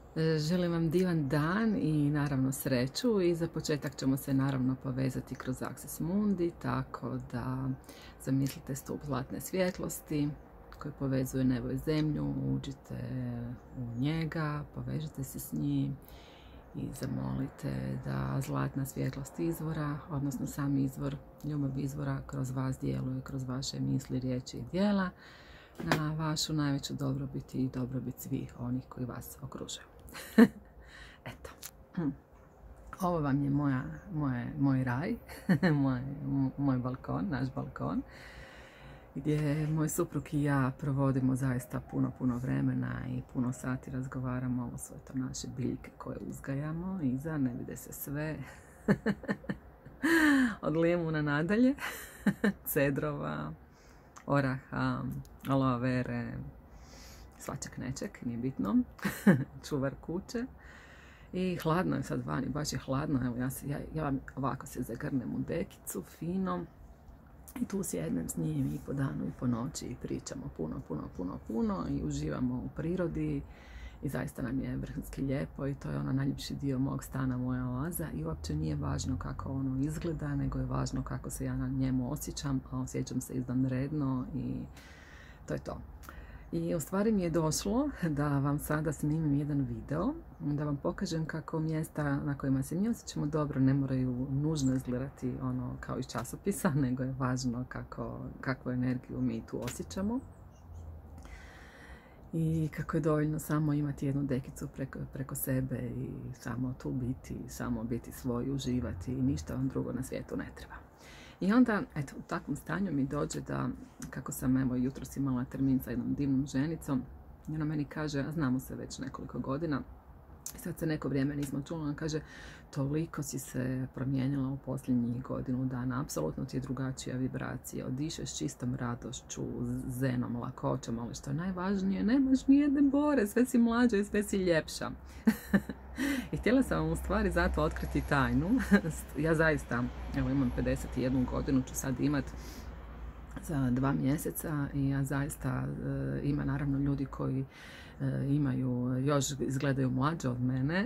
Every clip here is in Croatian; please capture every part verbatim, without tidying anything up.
Želim vam divan dan i naravno sreću i za početak ćemo se naravno povezati kroz Access Mundi, tako da zamislite stup zlatne svjetlosti koji povezuje nebo i zemlju, uđite u njega, povežite se s njim i zamolite da zlatna svjetlost izvora, odnosno sam izvor, ljubav izvora kroz vas djeluje, kroz vaše misli, riječi i djela na vašu najveću dobrobit i dobrobit svih onih koji vas okružuju. Eto, ovo vam je moja, moje, moj raj, moj, moj balkon, naš balkon, gdje moj suprug i ja provodimo zaista puno, puno vremena i puno sati razgovaramo. Ovo su to naše biljke koje uzgajamo, iza ne vide se sve, od limuna nadalje, cedrova, oraha, aloe vere, svačak neček, nije bitno, čuvar kuće. I hladno je sad vani, baš je hladno, evo ja, se, ja, ja ovako se zagrnem u dekicu, fino, i tu sjednem s njim i po danu i po noći i pričamo puno, puno, puno, puno i uživamo u prirodi i zaista nam je vrhunski lijepo i to je ono najljepši dio mog stana, moja oaza i uopće nije važno kako ono izgleda, nego je važno kako se ja na njemu osjećam, a osjećam se izvanredno i to je to. I u stvari mi je došlo da vam sada snimim jedan video, da vam pokažem kako mjesta na kojima se mi osjećamo dobro ne moraju nužno izgledati ono kao iz časopisa, nego je važno kako, kakvu energiju mi tu osjećamo. I kako je dovoljno samo imati jednu dekicu preko, preko sebe i samo tu biti, samo biti svoj, uživati i ništa vam drugo na svijetu ne treba. I onda, eto, u takvom stanju mi dođe da, kako sam evo jutros imala termin sa jednom divnom ženicom, i ona meni kaže, a znamo se već nekoliko godina, i sad se neko vrijeme nismo čuli, ona kaže, toliko si se promijenila u posljednjih godinu dana, apsolutno ti je drugačija vibracija, odišeš čistom radošću, zenom, lakoćom, ali što je najvažnije, nemaš nijedne bore, sve si mlađa i sve si ljepša. I htjela sam vam u stvari zato otkriti tajnu. Ja zaista, evo imam pedeset jednu godinu, ću sad imat za dva mjeseca i ja zaista e, ima naravno ljudi koji e, imaju, još izgledaju mlađe od mene,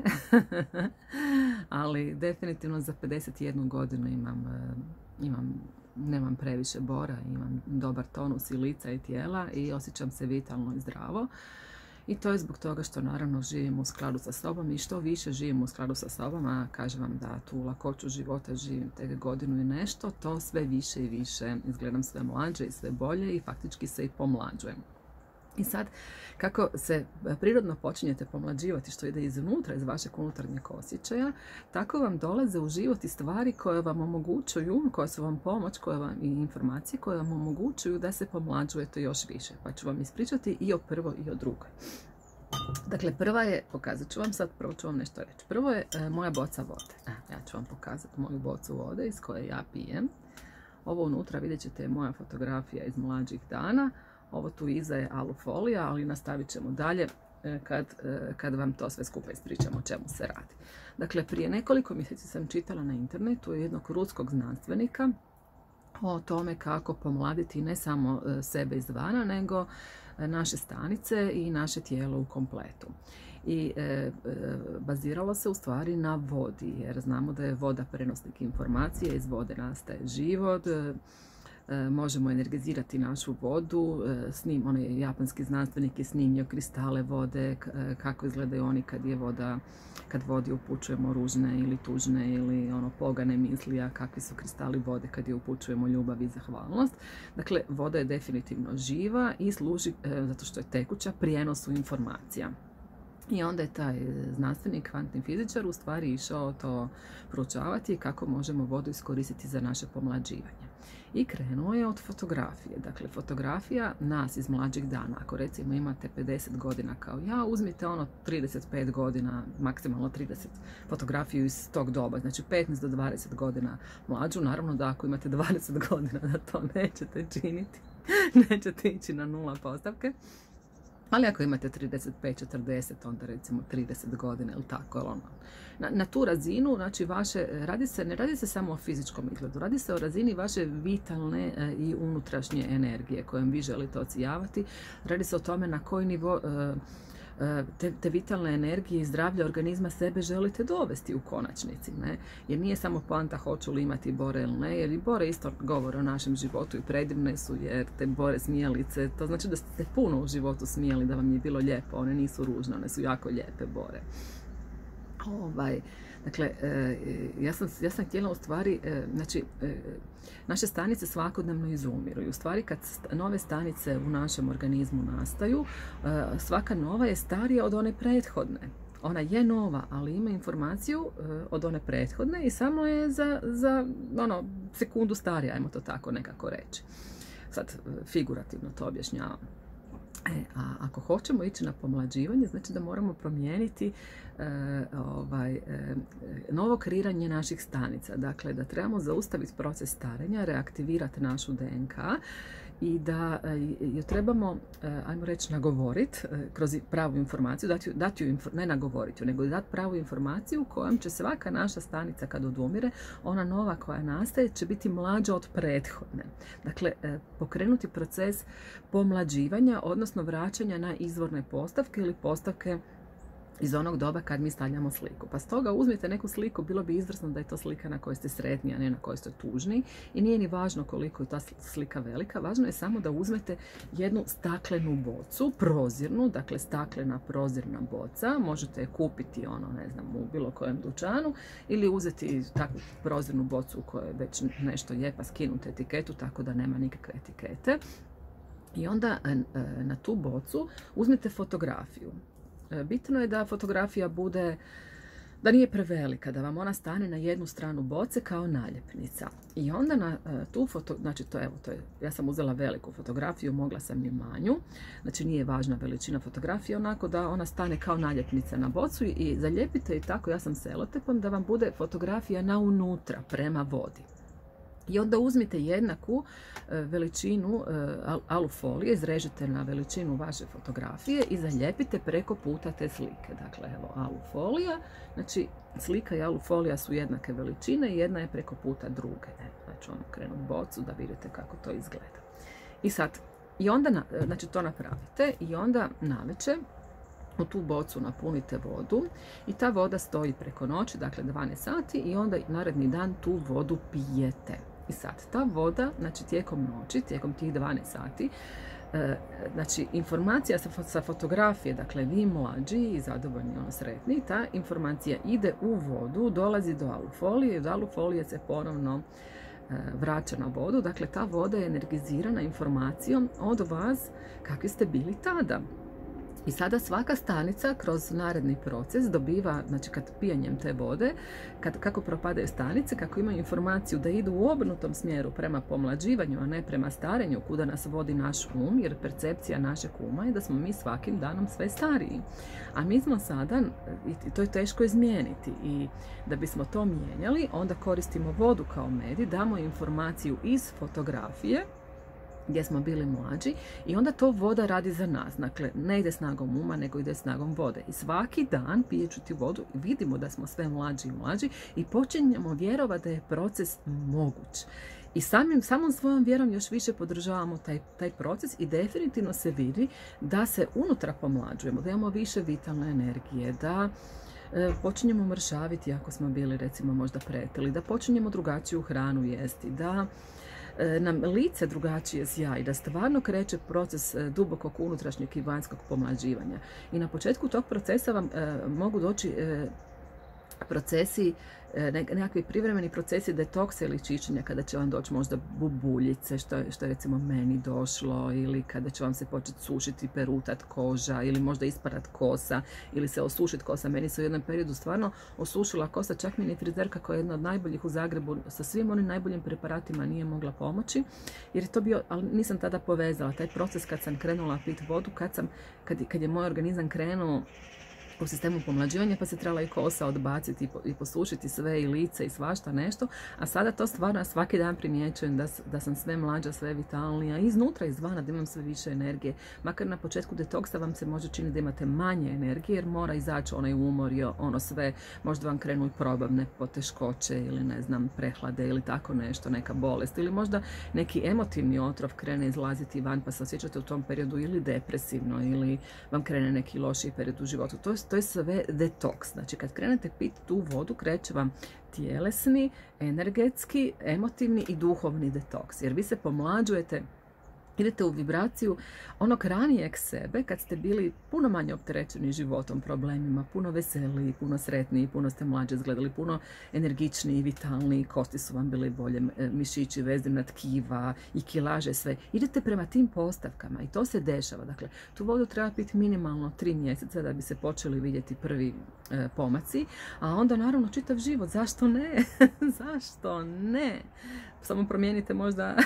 ali definitivno za pedeset jednu godinu imam, e, imam nemam previše bora, imam dobar tonus i lica i tijela i osjećam se vitalno i zdravo. I to je zbog toga što naravno živim u skladu sa sobom i što više živim u skladu sa sobom, a kažem vam da tu lakoću života živim tek godinu i nešto, to sve više i više izgledam sve mlađe i sve bolje i faktički se i pomlađujem. I sad, kako se prirodno počinjete pomlađivati, što ide iznutra, iz vašeg unutarnjeg osjećaja, tako vam dolaze u život i stvari koje vam omogućuju, koje su vam pomoć, koje vam, i informacije koje vam omogućuju da se pomlađujete još više. Pa ću vam ispričati i o prvoj i o drugoj. Dakle, prva je, pokazat ću vam sad, prvo ću vam nešto reći. Prvo je e, moja boca vode. E, ja ću vam pokazati moju bocu vode iz koje ja pijem. Ovo unutra vidjet ćete je moja fotografija iz mlađih dana. Ovo tu iza je alufolija, ali nastavit ćemo dalje kad, kad vam to sve skupa ispričamo o čemu se radi. Dakle, prije nekoliko mjeseci sam čitala na internetu jednog ruskog znanstvenika o tome kako pomladiti ne samo sebe izvana, nego naše stanice i naše tijelo u kompletu. I e, e, baziralo se u stvari na vodi, jer znamo da je voda prenosnik informacije, iz vode nastaje život. E, možemo energizirati našu vodu, snim, onaj japanski znanstvenik je snimio kristale vode, kako izgledaju oni kad je voda, kad vodi upućujemo ružne ili tužne ili ono pogane misli, a kakvi su kristali vode kad je upućujemo ljubav i zahvalnost. Dakle, voda je definitivno živa i služi, zato što je tekuća, prijenosu informacija. I onda je taj znanstvenik, kvantni fizičar, u stvari išao to proučavati kako možemo vodu iskoristiti za naše pomlađivanje. I krenuo je od fotografije. Dakle, fotografija nas iz mlađih dana. Ako recimo imate pedeset godina kao ja, uzmite ono trideset pet godina, maksimalno trideset, fotografiju iz tog doba. Znači petnaest do dvadeset godina mlađu. Naravno da ako imate dvadeset godina da to nećete činiti. Nećete ići na nula postavke. Ali ako imate trideset pet četrdeset, onda recimo trideset godina ili tako, ono. Na, na tu razinu, znači vaše, radi se, ne radi se samo o fizičkom izgledu, radi se o razini vaše vitalne e, i unutrašnje energije kojom vi želite odsijavati. Radi se o tome na koji nivo e, te, te vitalne energije i zdravlja organizma sebe želite dovesti u konačnici. Ne? Jer nije samo poanta hoću li imati bore ili ne, jer i bore isto govore o našem životu i predivne su, jer te bore smijalice, to znači da ste puno u životu smijali, da vam je bilo lijepo, one nisu ružne, one su jako lijepe bore. Ovaj, dakle, ja sam, ja sam htjela u stvari, znači, naše stanice svakodnevno izumiru i u stvari kad nove stanice u našem organizmu nastaju, svaka nova je starija od one prethodne. Ona je nova, ali ima informaciju od one prethodne i samo je za, za ono, sekundu starija, ajmo to tako nekako reći. Sad, figurativno to objašnjavam. E, a ako hoćemo ići na pomlađivanje, znači da moramo promijeniti e, ovaj, e, novo kreiranje naših stanica. Dakle, da trebamo zaustaviti proces starenja, reaktivirati našu D N K i da ju trebamo, ajmo reći, nagovoriti kroz pravu informaciju, dati, dati ju, ne nagovoriti ju, nego dati pravu informaciju kojom će svaka naša stanica kad odumire, ona nova koja nastaje će biti mlađa od prethodne. Dakle, pokrenuti proces pomlađivanja, odnosno vraćanja na izvorne postavke ili postavke iz onog doba kad mi stavljamo sliku. Pa stoga uzmite neku sliku, bilo bi izvrsno da je to slika na kojoj ste sretni, a ne na kojoj ste tužni. I nije ni važno koliko je ta slika velika, važno je samo da uzmete jednu staklenu bocu, prozirnu, dakle staklena prozirna boca. Možete je kupiti ono, ne znam, u bilo kojem dućanu ili uzeti takvu prozirnu bocu u kojoj već nešto je, pa skinuti etiketu tako da nema nikakve etikete. I onda na tu bocu uzmite fotografiju. Bitno je da fotografija bude, da nije prevelika, da vam ona stane na jednu stranu boce kao naljepnica. I onda na tu foto, znači to, evo, to je, ja sam uzela veliku fotografiju, mogla sam i manju, znači nije važna veličina fotografije, onako da ona stane kao naljepnica na bocu i zalijepite i tako, ja sam selotepom, da vam bude fotografija na unutra, prema vodi. I onda uzmite jednaku veličinu alufolije, izrežite na veličinu vaše fotografije i zalijepite preko puta te slike. Dakle, evo, alufolija, znači slika i alufolija su jednake veličine i jedna je preko puta druge. Znači, ono, krenut bocu da vidite kako to izgleda. I sad, i onda, znači to napravite i onda navečer u tu bocu napunite vodu i ta voda stoji preko noći, dakle dvanaest sati, i onda naredni dan tu vodu pijete. I sad, ta voda, znači tijekom noći, tijekom tih dvanaest sati, e, znači informacija sa, sa fotografije, dakle vi mlađi i zadovoljni, ono sretni, ta informacija ide u vodu, dolazi do alufolije i od alufolije se ponovno e, vraća na vodu. Dakle, ta voda je energizirana informacijom od vas kakvi ste bili tada. I sada svaka stanica kroz naredni proces dobiva, znači kad pijanjem te vode, kad, kako propadaju stanice, kako imaju informaciju da idu u obrnutom smjeru prema pomlađivanju, a ne prema starenju, kuda nas vodi naš um, jer percepcija našeg uma je da smo mi svakim danom sve stariji. A mi smo sada, i to je teško izmijeniti, i da bismo to mijenjali, onda koristimo vodu kao medij, damo informaciju iz fotografije, gdje smo bili mlađi, i onda to voda radi za nas. Dakle, ne ide snagom uma, nego ide snagom vode. I svaki dan, pijeći vodu, vidimo da smo sve mlađi i mlađi i počinjemo vjerovati da je proces moguć. I samim, samom svojom vjerom još više podržavamo taj, taj proces i definitivno se vidi da se unutra pomlađujemo, da imamo više vitalne energije, da e, počinjemo mršaviti ako smo bili, recimo, možda pretili, da počinjemo drugačiju hranu jesti, da nam lice drugačije zjaji, da stvarno kreće proces dubokog unutrašnjeg i vanjskog pomlađivanja. I na početku tog procesa vam e, mogu doći e, procesi, nekakvi privremeni procesi detoksa ili čišćenja, kada će vam doći možda bubuljice, što je, što je recimo meni došlo, ili kada će vam se početi sušiti, perutat koža, ili možda isparat kosa, ili se osušiti kosa. Meni se u jednom periodu stvarno osušila kosa, čak mi ni frizerka koja je jedna od najboljih u Zagrebu sa svim onim najboljim preparatima nije mogla pomoći, jer je to bio, ali nisam tada povezala taj proces kad sam krenula piti vodu, kad, sam, kad, kad je moj organizam krenuo u sistemu pomlađivanja, pa se trebala i kosa odbaciti i posušiti sve i lice i svašta nešto, a sada to stvarno svaki dan primjećujem da, da sam sve mlađa, sve vitalnija, iznutra, izvana, da imam sve više energije. Makar na početku detoksa vam se može činiti da imate manje energije, jer mora izaći onaj umor i ono sve, možda vam krenu i probavne poteškoće ili ne znam, prehlade ili tako nešto, neka bolest, ili možda neki emotivni otrov krene izlaziti van, pa se osjećate u tom periodu ili depresivno, ili vam krene neki lošiji period u životu. To je To je sve detoks. Znači, kad krenete piti tu vodu, kreće vam tjelesni, energetski, emotivni i duhovni detoks. Jer vi se pomlađujete, idete u vibraciju onog ranijeg sebe, kad ste bili puno manje opterećeni životom, problemima, puno veseliji, puno sretniji, puno ste mlađe izgledali, puno energičniji, vitalniji, kosti su vam bile bolje, mišići, vezivna tkiva i kilaže, sve. Idete prema tim postavkama i to se dešava. Dakle, tu vodu treba piti minimalno tri mjeseca da bi se počeli vidjeti prvi e, pomaci, a onda naravno čitav život. Zašto ne? Zašto ne? Samo promijenite možda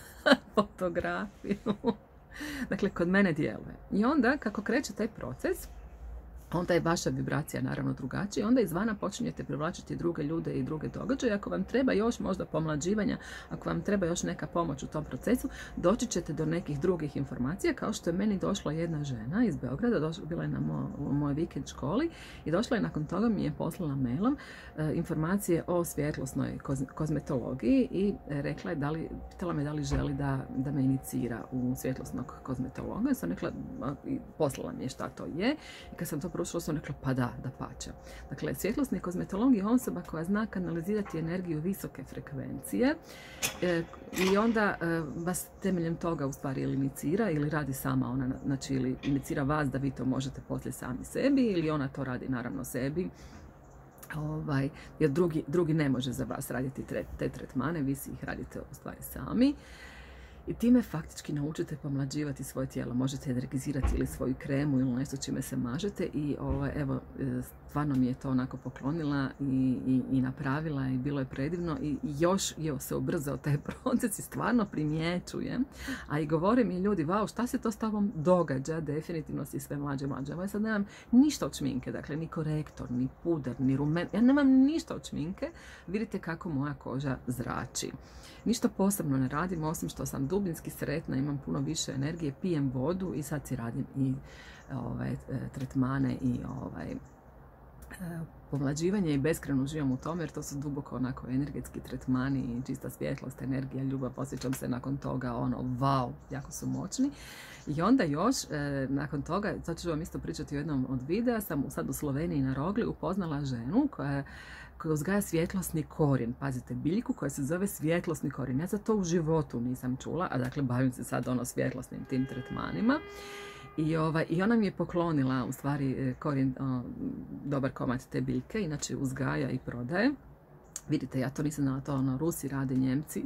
fotografiju. Dakle, kod mene djeluje. I onda, kako kreće taj proces, onda je vaša vibracija naravno drugačija. Onda izvana počinjete privlačiti druge ljude i druge događaje. Ako vam treba još možda pomlađivanja, ako vam treba još neka pomoć u tom procesu, doći ćete do nekih drugih informacija, kao što je meni došla jedna žena iz Beograda, došla, bila je na mo, u mojoj vikend školi i došla je nakon toga, mi je poslala mailom e, informacije o svjetlosnoj koz, kozmetologiji i rekla je da li, pitala me da li želi da, da me inicira u svjetlosnog kozmetologa. Ja sam rekla, poslala mi je šta to je i kad sam to prošlo sam rekla pa da, da pače. Dakle, svjetlosni kozmetolog je osoba koja zna kanalizirati energiju visoke frekvencije e, i onda e, vas temeljem toga u stvari ili inicira ili radi sama ona, znači ili inicira vas da vi to možete poslije sami sebi ili ona to radi naravno sebi. Ovaj, jer drugi, drugi ne može za vas raditi tre, te tretmane, vi si ih radite u stvari sami. I time faktički naučite pomlađivati svoje tijelo. Možete energizirati ili svoju kremu ili nešto čime se mažete i ovaj, evo, stvarno mi je to onako poklonila i, i, i napravila i bilo je predivno i još je se ubrzao taj proces i stvarno primjećujem. A i govore mi ljudi, vau, šta se to s tobom događa? Definitivno si sve mlađe mlađe. Ja sad nemam ništa od šminke, dakle ni korektor, ni puder, ni rumen. Ja nemam ništa od šminke. Vidite kako moja koža zrači. Ništa posebno ne radim, osim što sam dubinski sretna, imam puno više energije, pijem vodu i sad si radim i ovaj, tretmane i ovaj, pomlađivanje i beskrajno uživam u tome jer to su duboko onako energetski tretmani i čista svjetlost, energija, ljubav, osjećam se nakon toga ono wow, jako su moćni. I onda još e, nakon toga, sad ću vam isto pričati o jednom od videa, sam sad u Sloveniji na Rogli upoznala ženu koja koja uzgaja svjetlosni korijen. Pazite, biljku koja se zove svjetlosni korijen. Ja za to u životu nisam čula, a dakle bavim se sad ono svjetlosnim tim tretmanima. I, ovaj, I ona mi je poklonila u stvari korijen, o, dobar komad te biljke, inače uzgaja i prodaje. Vidite, ja to nisam znala, to ono, Rusi rade, Njemci.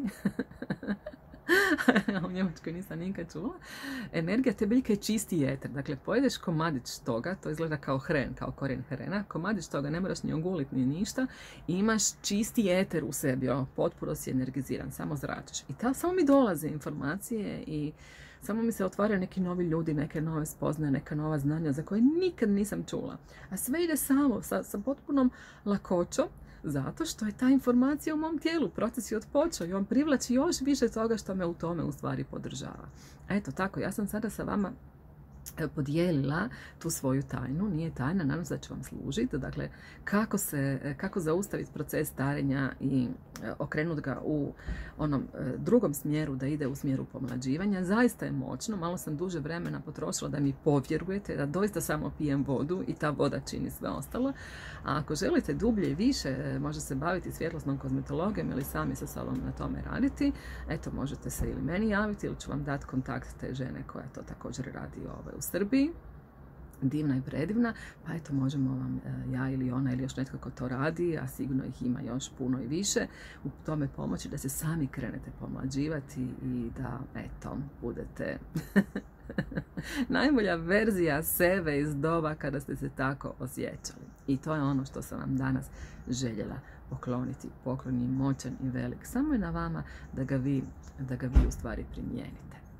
U Njemačkoj nisam nikad čula. Energija te biljke je čisti eter. Dakle, pojedeš komadić toga, to izgleda kao hren, kao korijen hrena. Komadić toga ne moraš ni oguliti ni ništa. I imaš čisti eter u sebi, o, potpuno si energiziran, samo zračiš. I ta, samo mi dolaze informacije i samo mi se otvaraju neki novi ljudi, neke nove spoznaje, neka nova znanja za koje nikad nisam čula. A sve ide samo, sa, sa potpunom lakoćom, zato što je ta informacija u mom tijelu, proces je odpočeo i on privlači još više toga što me u tome u stvari podržava. Eto tako, ja sam sada sa vama podijelila tu svoju tajnu, nije tajna, nadam se da će vam služiti. Dakle, kako, se, kako zaustaviti proces starenja i okrenuti ga u onom drugom smjeru, da ide u smjeru pomlađivanja. Zaista je moćno, malo sam duže vremena potrošila da mi povjerujete, da doista samo pijem vodu i ta voda čini sve ostalo. A ako želite dublje i više, može se baviti svjetlosnom kozmetologijom ili sami sa sobom na tome raditi, eto, možete se ili meni javiti ili ću vam dati kontakt te žene koja to također radi ovaj, u Srbiji. Divna i predivna, pa eto možemo vam ja ili ona ili još netko ko to radi, a sigurno ih ima još puno i više, u tome pomoći da se sami krenete pomlađivati i da eto budete najbolja verzija sebe iz doba kada ste se tako osjećali. I to je ono što sam vam danas željela pokloniti. Poklon je moćan i velik, samo je na vama da ga vi, da ga vi u stvari primijenite.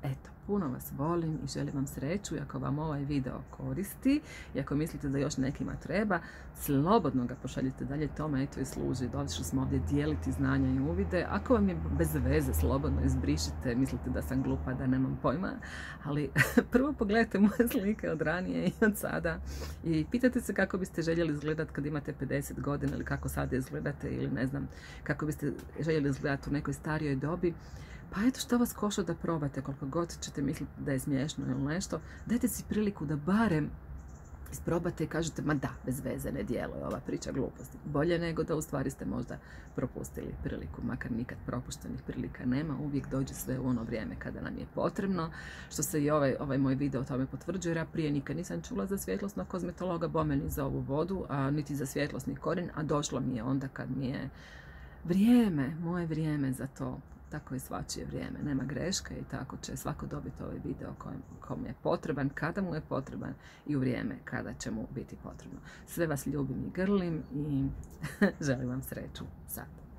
Eto, puno vas volim i želim vam sreću. I ako vam ovaj video koristi i ako mislite da još nekima treba, slobodno ga pošaljite dalje, tome eto i služi. Došli smo ovdje dijeliti znanja i uvide. Ako vam je bez veze, slobodno izbrišite, mislite da sam glupa, da nemam pojma, ali prvo pogledajte moje slike od ranije i od sada i pitajte se kako biste željeli izgledati kad imate pedeset godina ili kako sada izgledate ili ne znam, kako biste željeli izgledati u nekoj starijoj dobi. Pa eto, što vas koša da probate, koliko god ćete misliti da je smiješno ili nešto, dajte si priliku da barem isprobate i kažete, ma da, bez veze, ne djeluje ova priča gluposti. Bolje nego da u stvari ste možda propustili priliku, makar nikad propuštenih prilika nema, uvijek dođe sve u ono vrijeme kada nam je potrebno, što se i ovaj, ovaj moj video o tome potvrđuje, jer ja prije nikad nisam čula za svjetlosnog kozmetologa, bome ni za ovu vodu, a niti za svjetlosni korijen, a došlo mi je onda kad mi je vrijeme, moje vrijeme za to. Tako je svačije vrijeme, nema greške i tako će svako dobiti ovaj video kom je potreban, kada mu je potreban i u vrijeme kada će mu biti potrebno. Sve vas ljubim i grlim i želim vam sreću sad.